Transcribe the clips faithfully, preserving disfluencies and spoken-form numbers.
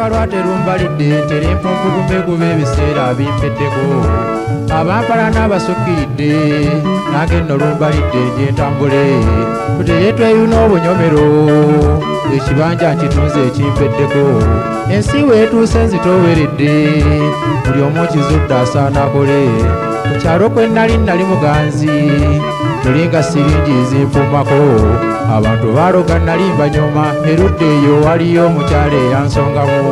olukalwa terumbalidde ntera empumpugume kuba ebiseera bimpeddeko abampala n'abasukkiridde nange nno lumbalidde gyentambule tutere tweyuna obunyomero ekibanja nkitunze ekimpeddeko ensi weetuuse nzitooweredde buli omu kizudde asaana akole ku kyalo kwe nnali nnali muganzi tulinga siringi zinfumako abantu baaloga nnali mbanyoma erudde eyo waliyo omukyala eyansongamu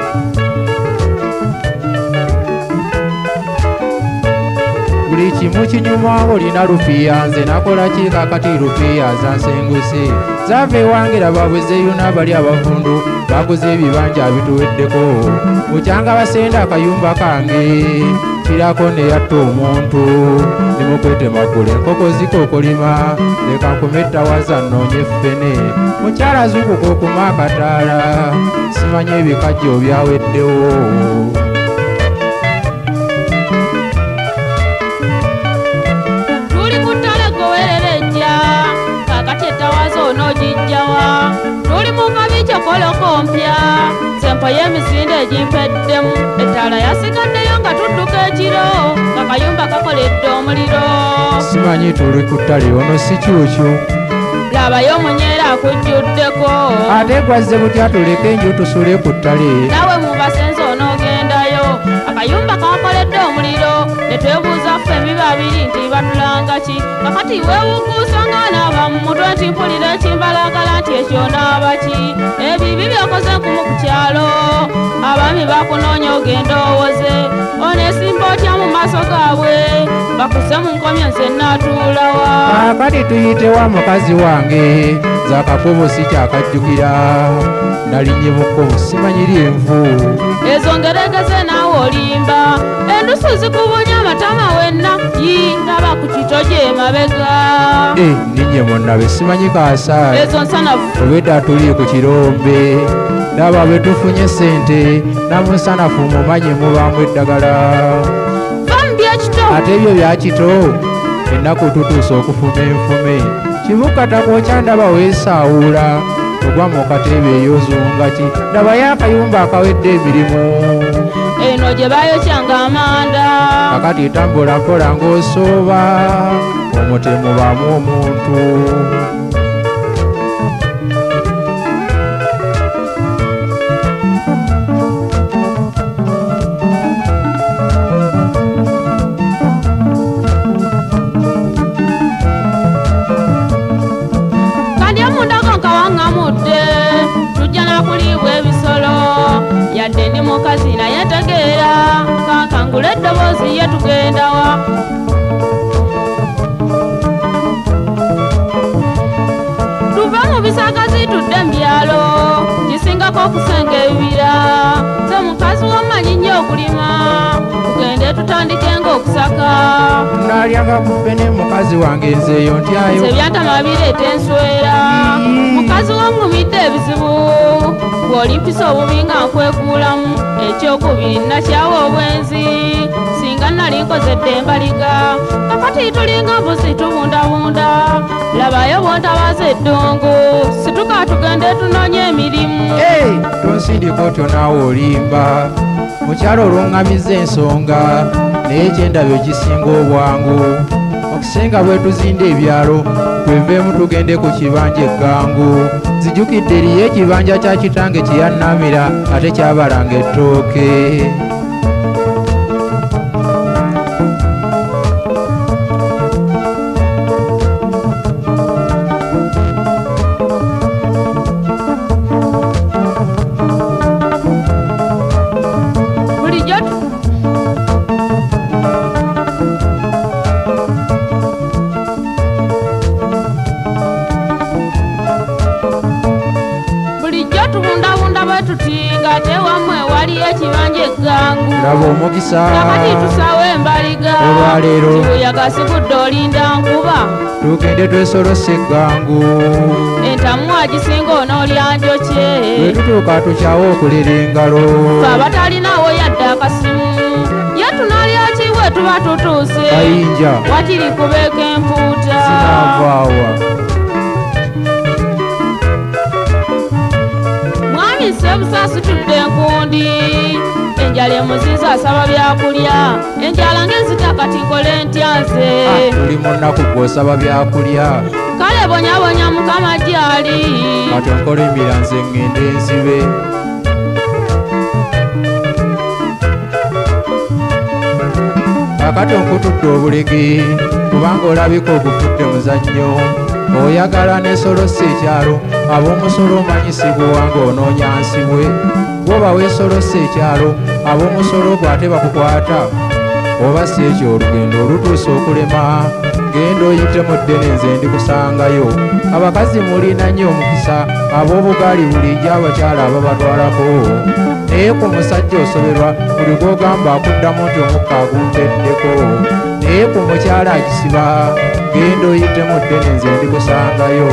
buli kimu kinyuma olina lupiya nze nakola ki kakati lupiya zansenguse zaava ewange laba bwe zeeyuna bali abavundu baguze ebibanja bituweddeko bukyanga basenda akayumba kange kirako neyatta omuntu nimukwetemaggula enkoko zikookolima leka nkumettawaza nnoonye ffene mukyala zukuka okuma akataala simanye ebikajjo byaweddewo tuli ku ttale gowererejja kakati ettawaza onoogijjawa tuli mu ngabi kyokolokompya sempo y'emisinde egimpeddemu ettaala yasigaddeyo nga tudduka ekiro kakayumba kakoledde omuliro simanyi tuli ku ttale ono si kyukyu labayo omunyeera akujjuddeko ate gwazze butya tuleke enju tusule ku ttale nawe mubasenze onoogendayo akayumba kakoledde omuliro ne twebuuza ffe biba biri nti batulanga ki kakati weewuguusa ng'anaaba mu mutwe nti mpulira ekimbalagala nti ekyo naaba ki ebibi byokoze nkumu ku kyalo abaami bakunoonya ogenda owoze oneesimba otya mu maaso gaabwe bakuse mu nkomyo nze naatuulawa kakati tuyitewa mukazi wange zakakubo sikyakajjukira nalinnye mu kkubo simanyiri envu ezo ngeregeze naawe olimba endusu zikubunya amatama wenna yindaba ku kito gy'emabega ninnye munnabe simanyi kaasa ezo nsanafu obedda tuli ku kirombe ndaba bwe tufunye ssente namusanafu mumanye mubaamu eddagala vamu byekito ate ebyo byakito ennaku tutuusa okufuma enfume kibukkata kwokya ndaba weesaawula ogwa mu katebe ey'ozunga ki ndaba y'akayumba akawedde emirimu eno gye bayokyanga amanda kakati tambula mpola ng'osooba omutemu baamu omuntu yadde ndi mukazi naye tegeera kankangula eddoboozi ye tugendawa tuve mu bisagazi tudde mu byalo kisingako okusenga ebibira ze mukazi wammanyi nnyo okulima tugende tutandike ng'okusaka nalyanga ku ffene mukazi wange nzeeyo ntyayo nze byantama bireeta enswera mukazi wangumidde ebizibu bw'olimpisa obubi nga nkwekuulamu ekyokubiri nakyawa obwenzi singa nali nkozedde embaliga kakati tulinga mbuzi tubundabunda labayo bwontabaza eddongo situka tugende tunoonye emirimu tonsindika otyo naawe olimba mukyalo olwongamiza ensonga naye kyendabyo kisinga obwangu okusenga bwe tuzinda ebyalo tweveemu tugende ku kibanja eggangu zijjukidde eriyo ekibanja kya kitange kye yannamira ate kyabalanga ettooke tutinga tewamwe wali ekibanja eggangu laba omukisa kakati tusawe embaliga olwaleero kibuyaga sigudde olinda nkuba tugende twesolose eggangu entamu agisinga onoolyanjokye bwe tutuuka tukyawo okulera engalo fe abatalinawo yadde akasimu ye tunaalya ki bwe tuba tutuuse kayinja wakiri kubeeka empuuta sinavaawa mwami sebusaasi tudde enku enkundi enjala emuziza asaba byakulya enjala ng'enzita kati nkole ntyaze tuli mu nnaku gw'osaba byakulya kale bonyabonya mukama gyali kati onkola emira nze ŋŋende enzibe kakati onkutudde obulege kubanga olabika ogufudde muzannyo oyagala n'esolosa ekyalo ab'omusolo omanyisibwa wanga onoonya nsibwe gwoba weesolosa ekyalo ab'omusolo gwate bakukwata oba si ekyo olugendo olutuusa okulema genda oyitemu ddene nze ndikusangayo abakazi mulina nnyo omukisa ab'obugaali bulijjo abakyala ababatwalako naye ku musajja osoberwa buli gw'ogamba akuddamu nti omukka agumpeddeko naye ku mukyala agisiba genda oyitemu ddene nze ndikusangayo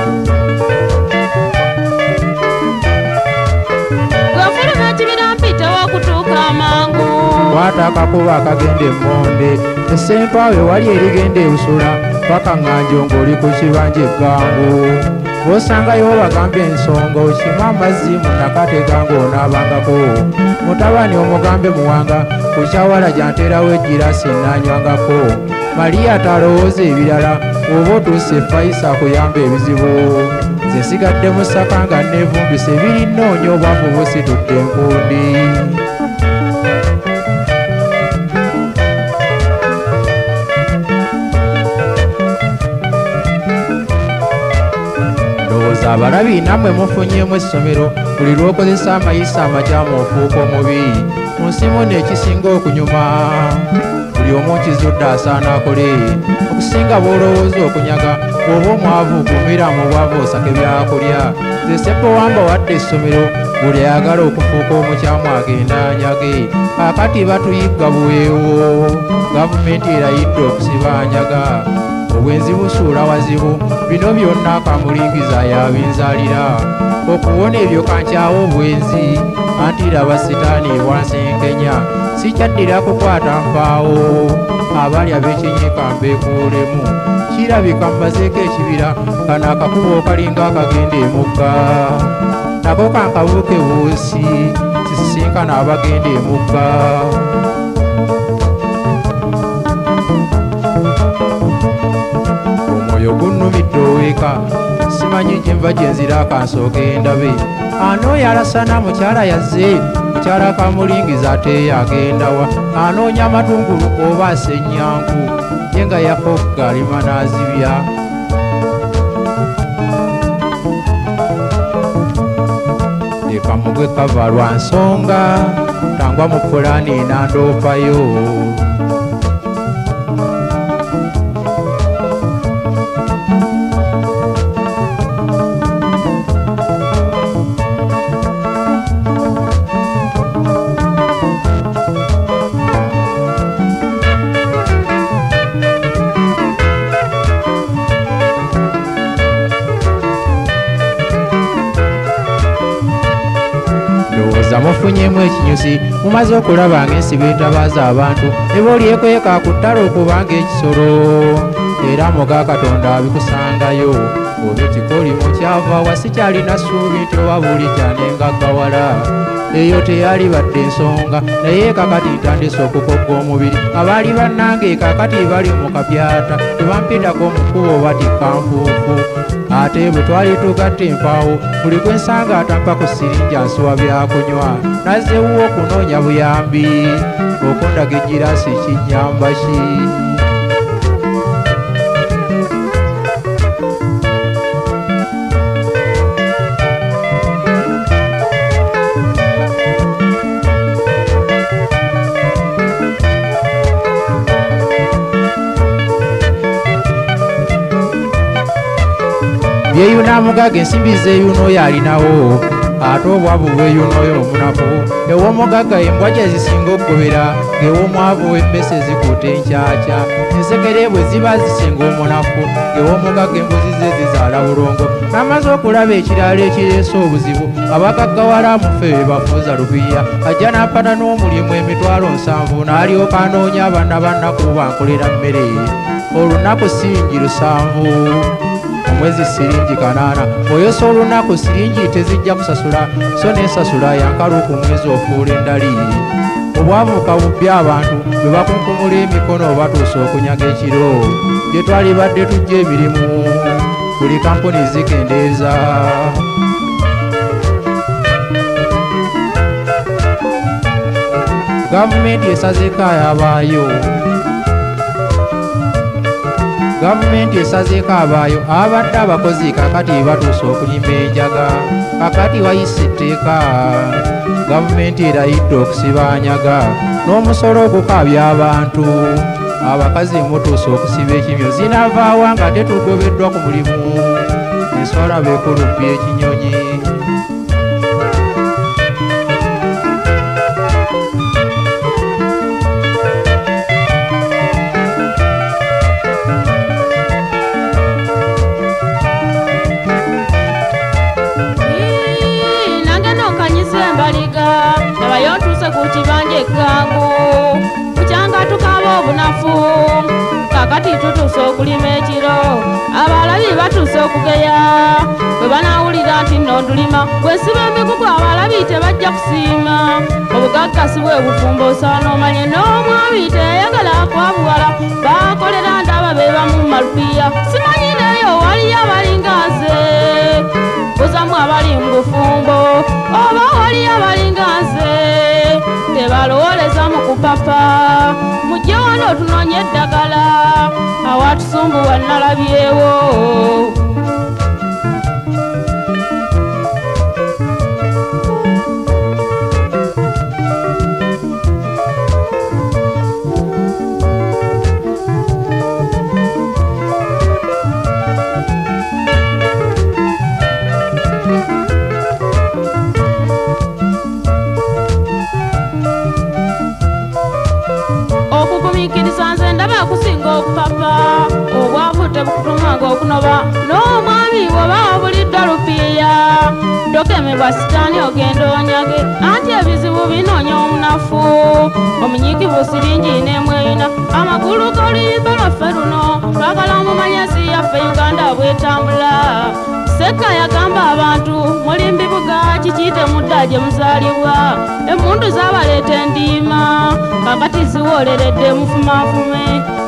gwefuluma kibira mpita wakutuuka amangu kwata akakuba akagenda emmonde essempawe wali erigenda ebusula paka ŋŋanjo ng'oli ku kibanja eggangu bw'osangayo bagambe ensonga okima amazzi mu nakatega ng'onaabangako mutabani omugambe muwanga ku kyawala gyanterawo egirasi nanywangako Maria talowooza ebirala oba otuuse Faisa akuyamba ebizibu nze nsigadde mu ssaka nga neevumbise birinoonya obwavu busitudde enkundi abalabi nammwe mufunyeemu essomero buli lw'okozesa amayisa amakyamu ofuuka omubi mu nsi muno ekisinga okunyuma buli omu nkizudde asaana akole okusinga bw'olowooza okunyaga bw'oba omwavu gumira mu bwavu osake byakulya nze Seppo Wamba wadde essomero buli ayagala okufuuka omukyamu agenda anyage kaakati batuyigga buweewo gavumenti erayidde okusiba anyaga obwenzi busuula wazibu bino byonna akamulingiza yabinzalira okuwona ebyo kankyawo obwenzi anti laba sitaani bwansenkenya sikyaddira kukwata mpaawo abalya b'ekinyika mbeekuulemu kirabika mbazeeko ekibira kano akakubo kalinga akagenda emugga nako kankabuuke buusi kisisinkana abagenda emugga omwoyo gunnumidde oweeka simanyi gyenva gyenzira akansooka endabe anooya alasana mukyala yazze mukyala kamulingiza ate yagendawa anoonya amatungulu oba asenyanku ye nga yakogga alima n'azibya leka mugwe kava lwa nsonga tangwa mu pulaani enandoopayo mufunyemu ekinyusi mumaze okulaba ng'ensi beetabaaza abantu ne boolyekweka ku ttale okubanga ekisolo era muga Katonda abikusangayo oba ekikoli mukyava wasikyalina ssuubi nti oba buli kyanengaggawala eyo teyali badde ensonga naye kakati ntandise okukogga omubiri abaali bannange kakati bali mu kabyata tebampitako mu kkubo batikka nfuufu ate bwe twali tugatte empaawo buli gwe nsanga atampa ku sirinja nsuwa byakunywa nazze wuwo okunoonya buyambi okundaga egirasi kinyamba ki byeyuna mugaga ensimbi zeeyuna oyo alinawo ate obwavu bweyuna oyo omunaku ew'omugaga embwa gye zisinga okugobera ng'ew'omwavu emmese zikuuta enkyakya ensekere bwe ziba zisinga omunaku ng'ew'omugaga embuzi ze zizaala bulongo n'amaze okulaba ekirala ekireese obuzibu abagaggawala mufe be bafuuza lubiya ajja n'apana n'omulimu emitwalo nsanvu n'alyoka anoonya abaana bannaku bankolera mmere olunaku singi lusanvu omwezi siringi kanaana oyosa olunaku siringi tezijja kusasula so nensasula yankalu ku mwezi ofuula endali obwavuka bubbi abantu bwe bakunkumula emikono batuusa okunyaga ekiro gye twali badde tujja emirimu buli kampuni zikendeeza gavumenti esazeeko ayabaayo gavumenti esazeeko abaayo abadde abakozi kakati batuusa okulima enjaga kakati wayise etteeka gavumenti erayidde okusibanyaga n'omusolo ogukabya abantu abakazi mutuusa okusiba ekimyo zinavaawa nga tetugobeddwa ku mulimu enswala beekulubbi ekinyonyi ku kibanja ekkangu kukyanga tukaba obunafu kakati tutuuse okulima ekiro abalabi batuuse okugeya bwe banawulira nti nno ndulima bwesiba emigugu abalabi tebajja kusiima obugaggasi bwe bufumba osaana omanye n'omwami teyagala kwabuwala bakolera ndaba be bamu malupiya simanyi neyo waliyo abalinga nze buzamu abali mu bufumbo oba waliyo abalinga nze tebalowoleza mu kupapa mujje wano tunoonye eddagala awatusumbuwa nalabyewo okugumiikiriza nze ndaba akusinga okupapa obwavu tebukutumanga okunoba n'omwami bw'oba wabulidde lupiiya tokemebwa sitaani ogenda onyage anti ebizibu binoonya omunafu omunyiikivu siringi n'emweyina amagulu g'oluyimba lwaffe luno twagala omumanyasi yaffe uganda bwetambula Seka yagamba abantu muli mbibuga kikiyite mudda gye muzaalibwa emmundu zaabaleeta endiima kakati ziwoleredde mufumafume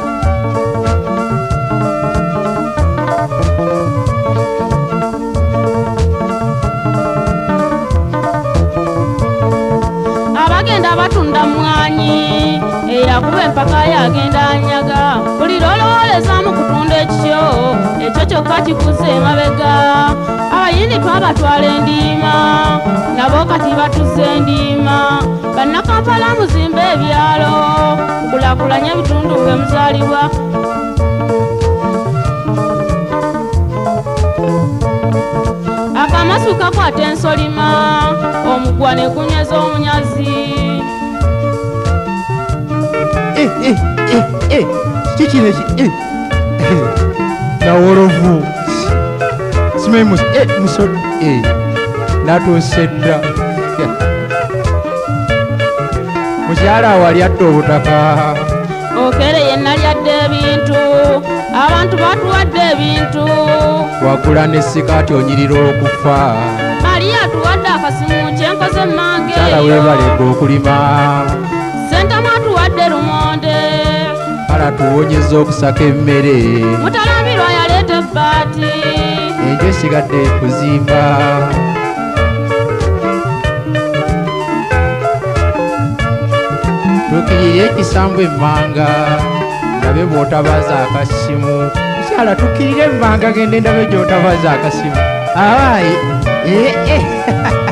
abagenda batunda mwanyi eyakuba empaka yagenda anyaga buli lwolowoleza mu kutunda ekyo ekyo kyokka kikuze emabega abayindi twabatwala endiima nabo kati batuze endiima bannakampala muzimba ebyalo kulakulanya ebitundu bwe muzaalibwa akamasu kakwata ensolima omugwa ne kunyweza omunyazi eh eh eh eh kikine eh nawolovu simanyi mus eh muso eh natuusedda mukyala wali adde obutaka okere yenna lyadde ebintu abantu batuwadde ebintu wagula ne sikaati onyirira okufa Maria tuwadde akasimu kyenkoze mmange kyala weebaleka okulima sentamu atuwadde lumonde kala tuwonyeza okusaka emmere mutalambirwa yaleeta ebbaati enjo esigadde kuzimba tukirire ekisambu emmanga ndabe bw'otabaza akasimu mukyala tukirire emmanga gende ndabe gy'otabaza akasimu awaayi eh eh